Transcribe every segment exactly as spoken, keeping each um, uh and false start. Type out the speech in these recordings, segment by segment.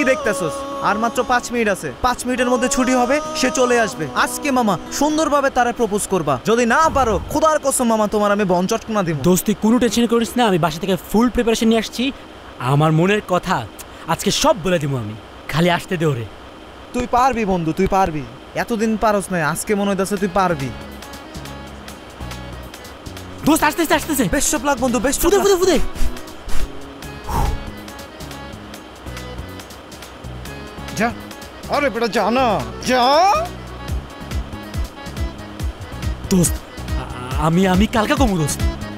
দেখতেছস? আর মাত্র পাঁচ মিনিট আছে, পাঁচ মিনিটের মধ্যে ছুটি হবে, সে চলে আসবে। আজকে মামা সুন্দরভাবে তারে প্রপোজ করবা, যদি না পারো খোদার কসম মামা তোমার আমি বন চটকনা দিব। দোস্ত তুই কোনো টেনশন করিস না, আমি বাসা থেকে ফুল প্রিপারেশন নিয়ে আসছি। আমার মনের কথা আজকে সব বলে দিব আমি, খালি আসতে দে ওরে। তুই পারবি বন্ধু, তুই পারবি, এতদিন পারস না, আজকে মনে হইতাছে তুই পারবি। দোস্ত আসতেছে আসতেছে, বেস্ট অফ লাক বন্ধু, বেস্ট ফুদে ফুদে ফুদে। যা, আরে বেটা যা না, যা। দোস্ত আমি আমি কালকা কমু দোস্ত।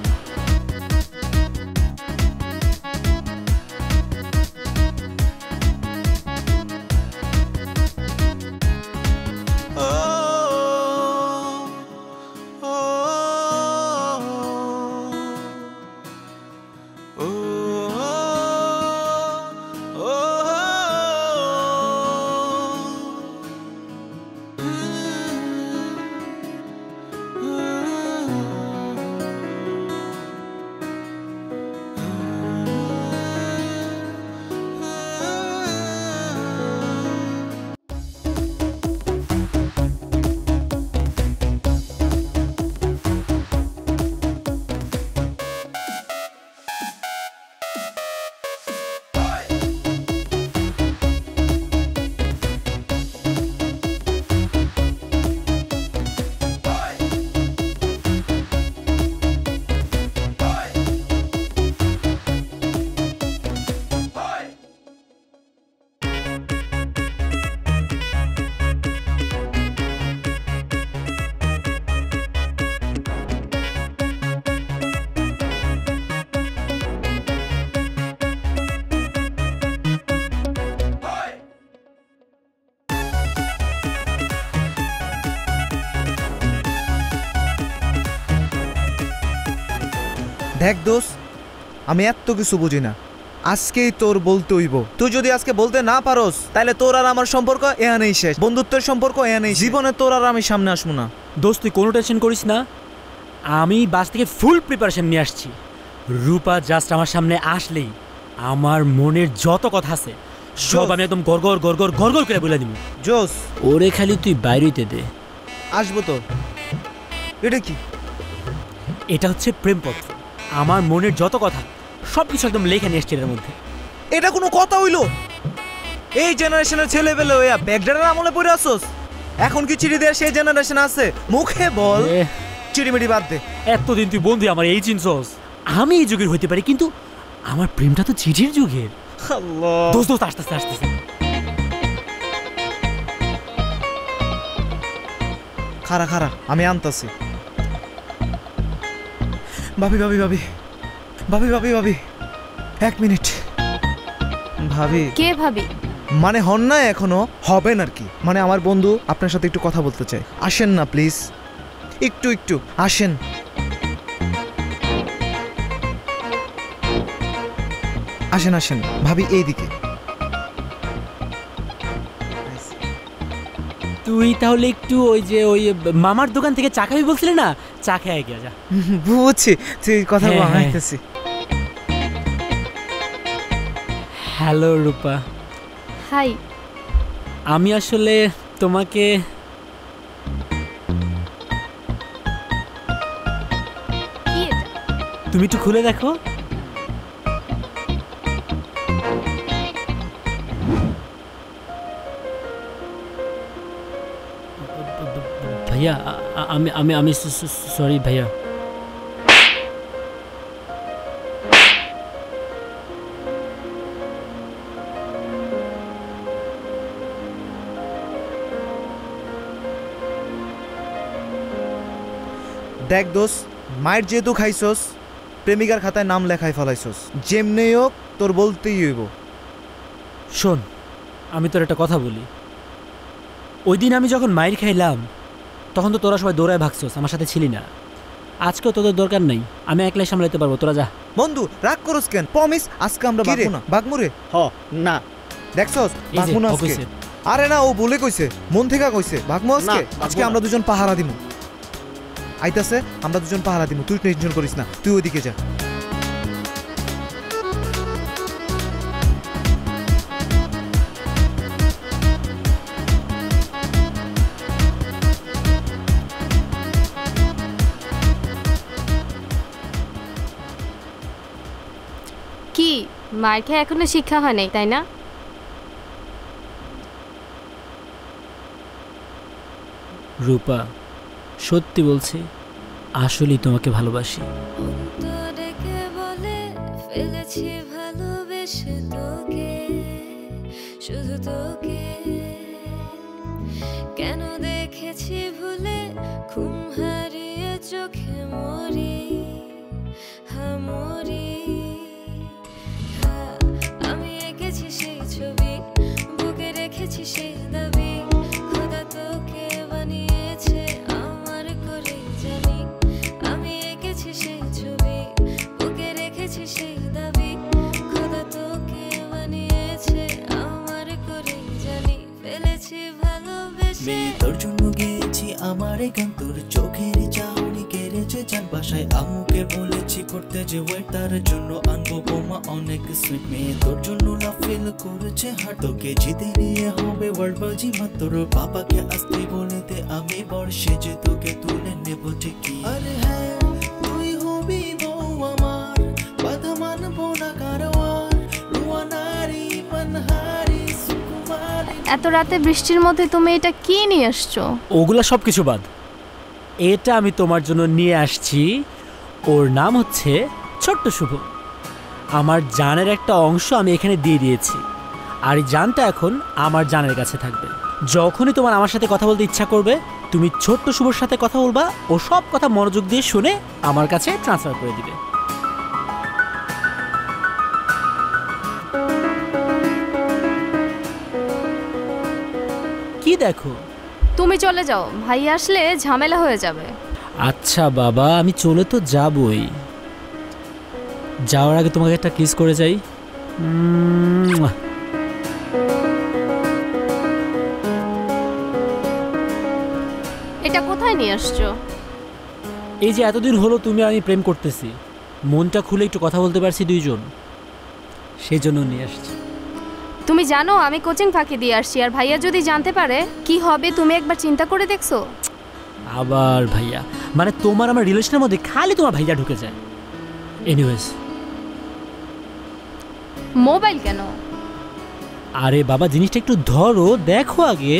দেখ দোষ, আমি এত কিছু বুঝি না, আজকেই তোর বলতে হইব। তুই যদি আজকে বলতে না পারোস তাহলে তোর আর আমার সম্পর্ক এখানেই শেষ, বন্ধুত্বের সম্পর্ক এখানেই, জীবনে তোর আর আমি সামনে আসবো না। দোস্ত তুই কোনো টেনশন করিস না, আমি বাস থেকে ফুল প্রিপারেশন নিয়ে আসছি। রূপা জাস্ট আমার সামনে আসলেই আমার মনের যত কথা আছে সব আমি একদম গড়গড় গড়গড় গড়গড় করে বলে দিব। জোস, ওরে খালি তুই বাইরেতে দে, আসবো তো। এটা কি? এটা হচ্ছে প্রেমপত্র, আমার মনের যত কথা সব কিছু একদম লেখা নিয়ে এসছে এর মধ্যে। এটা কোনো কথা হইলো? এই জেনারেশনের ছেলে পেলে ওয়া ব্যাকডারের আমলে পড়ে আসোস, এখন কি চিঠি দেওয়ার সেই জেনারেশন আছে? মুখে বল, চিঠিমিটি বাদ দে। এতদিন তুই বন্ধু আমার এই চিনছস, আমি এই যুগের হইতে পারি কিন্তু আমার প্রেমটা তো চিঠির যুগের। আল্লাহ দোস্ত দোস্ত আস্তে আস্তে আসতেছে। খারা খারা আমি আনতাছি। ভাবি ভাবি ভাবি ভাবি ভাবি ভাবি এক মিনিট। ভাবি? কে ভাবি? মানে হন না এখনো, হবেন আর কি। মানে আমার বন্ধু আপনার সাথে একটু কথা বলতে চাই, আসেন না প্লিজ, একটু একটু আসেন। আসেন আসেন ভাবি, এইদিকে। তুই তাহলে একটু ওই যে ওই মামার দোকান থেকে চা খাবি বলছিলি না, চা খেয়ে গিয়া যা। বুঝছি, তুই কথা বলতেছি। হ্যালো রূপা। হাই। আমি আসলে তোমাকে তুমি একটু খুলে দেখো। ভাইয়া আমি আমি আমি সরি ভাইয়া। দেখ দোষ, মায়ের যেহেতু খাইছস, প্রেমিকার খাতায় নাম লেখাই ফেলাইছস, যেমনি হোক তোর বলতেই হইব। শোন আমি তোর একটা কথা বলি, ওই দিন আমি যখন মায়ের খাইলাম তখন তো তোরা সবাই দৌড়ায় ভাগছস, আমার সাথে ছিলি না। আজকেও তোদের দরকার নাই, আমি একলাই সামলাইতে পারবো, তোরা যা। বন্ধু রাগ করস কেন? প্রমিস আজকে আমরা বাগমু না। বাগমু রে? হ না দেখছস, বাগমু না আজকে। আরে না, ও বলে কইছে, মন থেকে কইছে বাগমু আজকে। আজকে আমরা দুজন পাহারা দিমু। আইতাছে, আমরা দুজন পাহারা দিমু, তুই টেনশন করিস না, তুই ওইদিকে যা। মার খেয়ে এখনো শিক্ষা হয় নাই তাই না? রূপা সত্যি বলছি, আসলেই তোমাকে ভালোবাসি। ফেলেছি ভালোবেসে তোকে, শুধু তোকে, কেন দেখেছি ভুলে ঘুম হারিয়ে চোখে মরি, হ্যাঁ মরি। হ্যাঁ, আমি এঁকেছি সেই ছবি, বুকে রেখেছি সেই দাবি, খোদা তোকে বানিয়েছে আমার করে জানি। আমি এঁকেছি সেই ছবি, বুকে রেখেছি সেই দাবি, খোদা তোকে বানিয়েছে আমার করে জানি। ফেলেছি ভালোবেসে তোর জন্য গেছি আমার গান, তোর চোখের চাহনি কেড়েছে যান। বাসায় আম্মুকে বলেছি করতে যে ওয়েট, তার জন্য আনবো বোমা অনেক সুইট। মেয়ে তোর জন্য লাভ ফিল করেছে হার, তোকে জিতে নিয়ে হবে ওয়ার্ল্ড বাজি মা। তোর বাবাকে আসতে বলে দে আমি বর্ষে যে তোকে তুলে নেব ঠিকই। আরে হ্যাঁ তুই হবি বউ আমার, বাধা মানবো না কারোয়ার, রুয়ানারি মানহারি সুকুমারি। এত রাতে বৃষ্টির মধ্যে তুমি এটা কি নিয়ে আসছো? ওগুলা সব কিছু বাদ, এটা আমি তোমার জন্য নিয়ে আসছি। ওর নাম হচ্ছে ছোট্ট শুভ। আমার জানের একটা অংশ আমি এখানে দিয়ে দিয়েছি, আর এই জানটা এখন আমার জানের কাছে থাকবে। যখনই তোমার আমার সাথে কথা বলতে ইচ্ছা করবে, তুমি ছোট্ট শুভর সাথে কথা বলবা, ও সব কথা মনোযোগ দিয়ে শুনে আমার কাছে ট্রান্সফার করে দিবে। কি দেখো? তুমি চলে যাও, ভাই আসলে ঝামেলা হয়ে যাবে। আচ্ছা বাবা, আমি চলে তো যাবই। যাওয়ার আগে তোমাকে একটা কিস করে যাই। এটা কোথায় নিয়ে আসছো? এই যে এতদিন হলো তুমি আর আমি প্রেম করতেছি, মনটা খুলে একটু কথা বলতে পারছি দুইজন, সেই জন্য নিয়ে আসছি। তুমি জানো আমি কোচিং ফাঁকি দিয়ে আসছি, আর ভাইয়া যদি জানতে পারে কি হবে তুমি একবার চিন্তা করে দেখছো? আবার ভাইয়া মানে তোমার আমার রিলেশনের মধ্যে খালি তোমার ভাইয়া ঢুকে যায়। এনিওয়েজ, মোবাইল কেন? আরে বাবা জিনিসটা একটু ধরো, দেখো আগে।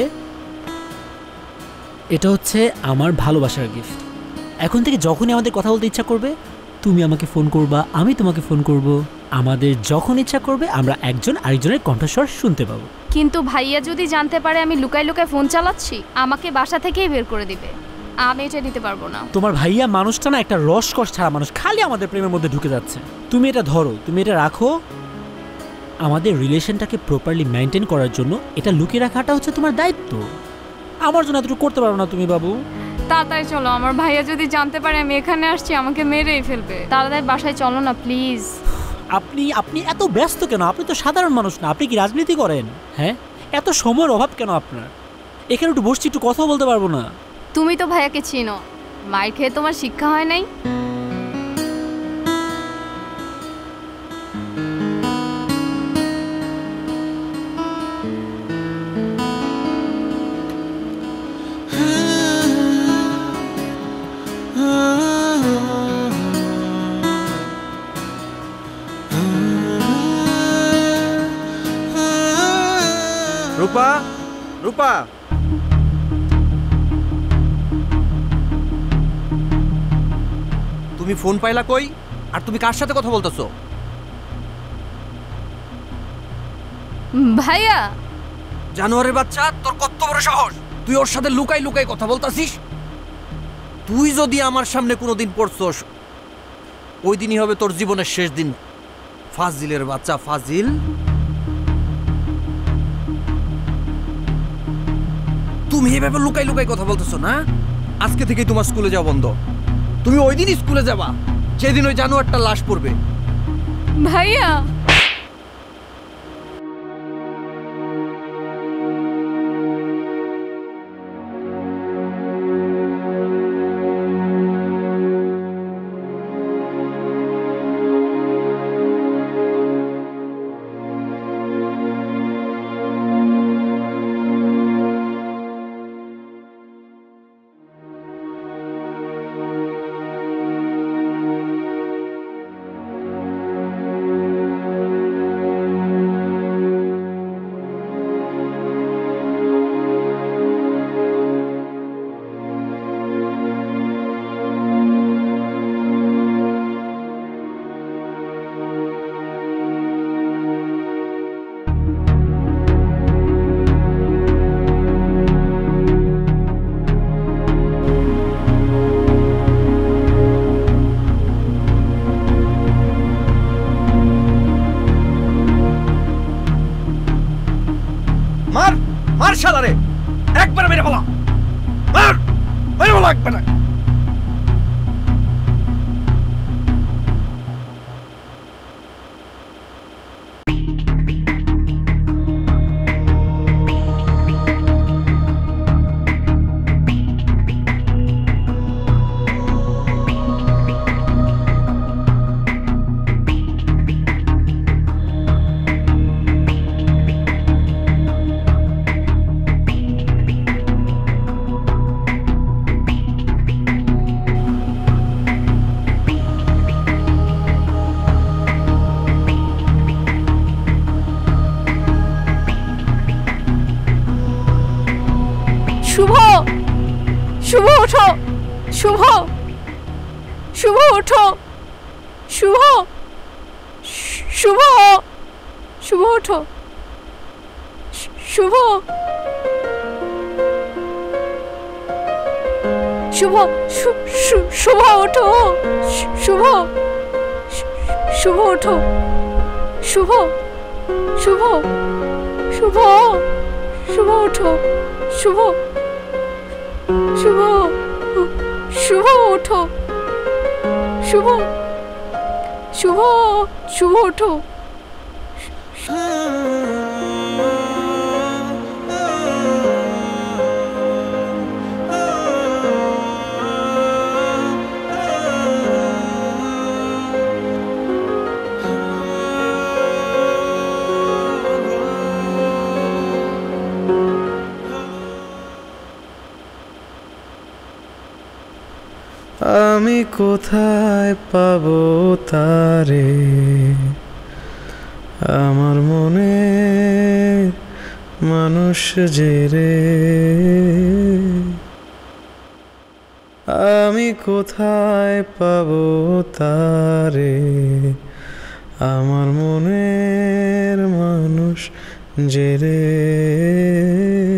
এটা হচ্ছে আমার ভালোবাসার গিফট। এখন থেকে যখনই আমাদের কথা বলতে ইচ্ছা করবে, তুমি আমাকে ফোন করবা, আমি তোমাকে ফোন করব। আমাদের যখন ইচ্ছা করবে আমরা একজন আরেকজনের কণ্ঠস্বর শুনতে পাবো। কিন্তু ভাইয়া যদি জানতে পারে আমি লুকাই লুকাই ফোন চালাচ্ছি, আমাকে বাসা থেকেই বের করে দিবে। আমি এটা দিতে পারবো না। তোমার ভাইয়া মানুষটা না একটা রসকস ছাড়া মানুষ, খালি আমাদের প্রেমের মধ্যে ঢুকে যাচ্ছে। তুমি এটা ধরো, তুমি এটা রাখো। আমাদের রিলেশনটাকে প্রপারলি মেনটেন করার জন্য এটা লুকিয়ে রাখাটা হচ্ছে তোমার দায়িত্ব। আমার জন্য এতটুকু করতে পারো না তুমি বাবু? তাড়াতাড়ি চলো, আমার ভাইয়া যদি জানতে পারে আমি এখানে আসছি আমাকে মেরেই ফেলবে। তাড়াতাড়ি বাসায় চলো না প্লিজ। আপনি আপনি এত ব্যস্ত কেন? আপনি তো সাধারণ মানুষ না, আপনি কি রাজনীতি করেন? হ্যাঁ, এত সময়ের অভাব কেন আপনার? এখানে একটু বসছি, একটু কথা বলতে পারবো না? তুমি তো ভাইয়াকে চিনো, মার খেয়ে তোমার শিক্ষা হয় নাই? রূপা, রূপা, তুমি ফোন পাইলা কই? আর তুমি কার সাথে কথা বলতেছো? ভাইয়া! জানোয়ারের বাচ্চা, তোর কত বড় সাহস! তুই ওর সাথে লুকাই লুকাই কথা বলতাছিস? তুই যদি আমার সামনে কোনোদিন পড়ছস, ওই দিনই হবে তোর জীবনের শেষ দিন। ফাজিলের বাচ্চা, ফাজিল! তুমি এভাবে লুকাই লুকাই কথা বলতেছো না? আজকে থেকেই তোমার স্কুলে যাওয়া বন্ধ। তুমি ওই দিনই স্কুলে যাবা যেদিন ওই জানোয়ারটা লাশ পড়বে। ভাইয়া! একবার মেরে ফেলা, মার, মেরে ফেলা একবার। শুভ, শুভ ওঠো, শুভ, শুভ ওঠো, শুভ, শুভ, শুভ ওঠো, শুভ, শুভ, শুভ ওঠো, শুভ, শুভ ওঠো, শুভ, শুভ, শুভ, শুভ ওঠো, শুভ, শুভ, শুভ ওঠো, শুভ, শুভ, শুভ ওঠো। আমি কোথায় পাবো তারে, আমার মনে মানুষ যে রে, আমি কোথায় পাবো তারে, আমার মনের মানুষ যে রে।